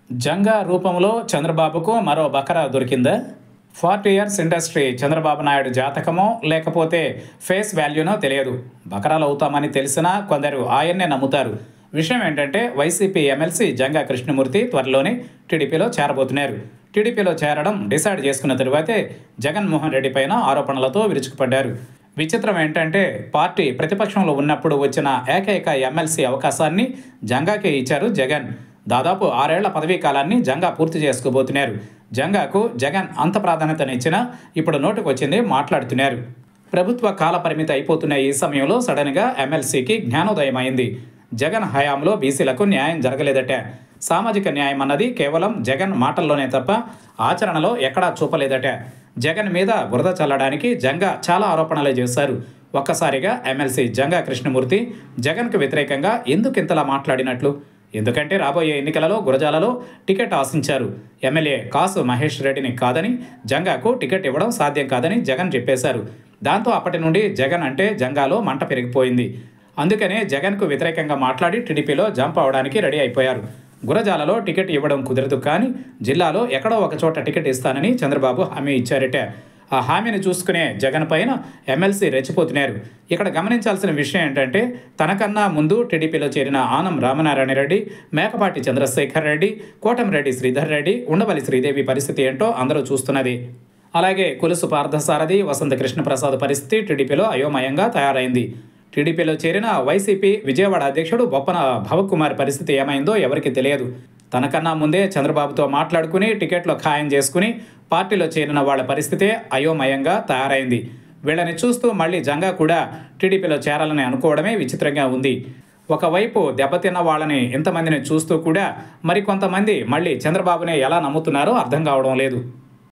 జంగా రూపంలో చంద్రబాబుకు మరో బకరా దొరికిందా? 40 ఇయర్స్ ఇండస్ట్రీ చంద్రబాబు నాయుడు జాతకమో లేకపోతే ఫేస్ వాల్యూనో తెలియదు. బకరాలు అవుతామని తెలిసినా కొందరు ఆయన్నే నమ్ముతారు. విషయం ఏంటంటే వైసీపీ ఎమ్మెల్సీ జంగా కృష్ణమూర్తి త్వరలోనే టీడీపీలో చేరబోతున్నారు. టీడీపీలో చేరడం డిసైడ్ చేసుకున్న తరువాతే జగన్మోహన్ రెడ్డి పైన ఆరోపణలతో విరుచుకుపడ్డారు. విచిత్రం ఏంటంటే పార్టీ ప్రతిపక్షంలో ఉన్నప్పుడు వచ్చిన ఏకైక ఎమ్మెల్సీ అవకాశాన్ని జంగాకే ఇచ్చారు జగన్. దాదాపు 6 ఏళ్ల పదవీ కాలాన్ని జంగా పూర్తి చేసుకోబోతున్నారు. జంగాకు జగన్ అంత ప్రాధాన్యతనిచ్చినా ఇప్పుడు నోటుకొచ్చింది మాట్లాడుతున్నారు. ప్రభుత్వ కాల పరిమితి అయిపోతున్న ఈ సమయంలో సడన్గా ఎమ్మెల్సీకి జ్ఞానోదయం అయింది. జగన్ హయాంలో బీసీలకు న్యాయం జరగలేదట. సామాజిక న్యాయం అన్నది కేవలం జగన్ మాటల్లోనే తప్ప ఆచరణలో ఎక్కడా చూపలేదట. జగన్ మీద బురద చల్లడానికి జంగా చాలా ఆరోపణలే చేశారు. ఒక్కసారిగా ఎమ్మెల్సీ జంగా కృష్ణమూర్తి జగన్కు వ్యతిరేకంగా ఎందుకు ఇంతలా మాట్లాడినట్లు? ఎందుకంటే రాబోయే ఎన్నికలలో గురజాలలో టికెట్ ఆశించారు. ఎమ్మెల్యే కాసు మహేష్ రెడ్డిని కాదని జంగాకు టికెట్ ఇవ్వడం సాధ్యం కాదని జగన్ చెప్పేశారు. దాంతో అప్పటి నుండి జగన్ అంటే జంగాలో మంట పెరిగిపోయింది. అందుకనే జగన్కు వ్యతిరేకంగా మాట్లాడి టీడీపీలో జంప్ అవడానికి రెడీ అయిపోయారు. గురజాలలో టికెట్ ఇవ్వడం కుదరదు, కానీ జిల్లాలో ఎక్కడో ఒక చోట టికెట్ ఇస్తానని చంద్రబాబు హామీ ఇచ్చారట. ఆ హామీని చూసుకునే జగన్ పైన ఎమ్మెల్సీ రెచ్చిపోతున్నారు. ఇక్కడ గమనించాల్సిన విషయం ఏంటంటే తనకన్నా ముందు టీడీపీలో చేరిన ఆనం రామనారాయణ రెడ్డి, మేకపాటి చంద్రశేఖర్ రెడ్డి, కోటంరెడ్డి శ్రీధర్ రెడ్డి, ఉండవల్లి శ్రీదేవి పరిస్థితి ఏంటో అందరూ చూస్తున్నది. అలాగే కొలుసు పార్థసారథి, వసంత కృష్ణప్రసాద్ పరిస్థితి టీడీపీలో అయోమయంగా తయారైంది. టీడీపీలో చేరిన వైసీపీ విజయవాడ అధ్యక్షుడు బొప్పన భవకుమార్ పరిస్థితి ఏమైందో ఎవరికి తెలియదు. తనకన్నా ముందే చంద్రబాబుతో మాట్లాడుకుని టికెట్లు ఖాయం చేసుకుని పార్టీలో చేరిన వాళ్ళ పరిస్థితే అయోమయంగా తయారైంది. వీళ్ళని చూస్తూ మళ్ళీ జంగా కూడా టీడీపీలో చేరాలని అనుకోవడమే విచిత్రంగా ఉంది. ఒకవైపు దెబ్బతిన్న వాళ్ళని ఇంతమందిని చూస్తూ కూడా మరికొంతమంది మళ్ళీ చంద్రబాబునే ఎలా నమ్ముతున్నారో అర్థం కావడం లేదు.